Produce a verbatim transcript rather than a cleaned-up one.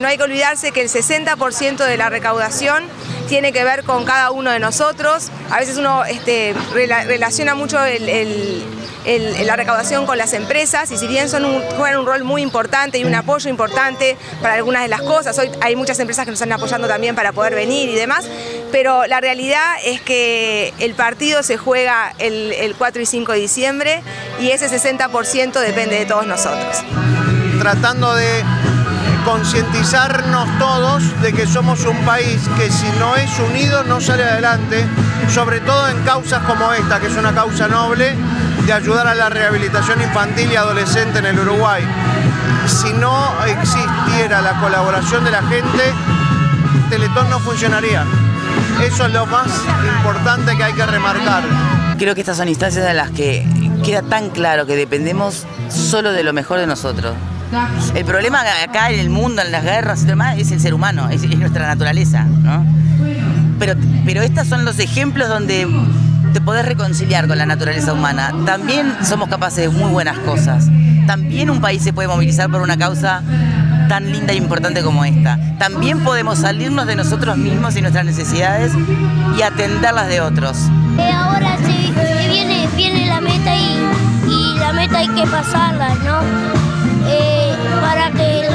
No hay que olvidarse que el sesenta por ciento de la recaudación tiene que ver con cada uno de nosotros. A veces uno este, rela, relaciona mucho el, el, el, la recaudación con las empresas y si bien son un, juegan un rol muy importante y un apoyo importante para algunas de las cosas, hoy hay muchas empresas que nos están apoyando también para poder venir y demás, pero la realidad es que el partido se juega el, el cuatro y cinco de diciembre y ese sesenta por ciento depende de todos nosotros. Tratando de concientizarnos todos de que somos un país que si no es unido no sale adelante, sobre todo en causas como esta, que es una causa noble de ayudar a la rehabilitación infantil y adolescente en el Uruguay. Si no existiera la colaboración de la gente, Teletón no funcionaría. Eso es lo más importante que hay que remarcar. Creo que estas son instancias en las que queda tan claro que dependemos solo de lo mejor de nosotros. El problema acá en el mundo, en las guerras y demás, es el ser humano, es, es nuestra naturaleza, ¿no? Pero, pero estos son los ejemplos donde te podés reconciliar con la naturaleza humana. También somos capaces de muy buenas cosas. También un país se puede movilizar por una causa tan linda e importante como esta. También podemos salirnos de nosotros mismos y nuestras necesidades y atender las de otros. Eh, ahora se, se viene, viene la meta y, y la meta hay que pasarla, ¿no? Eh, para que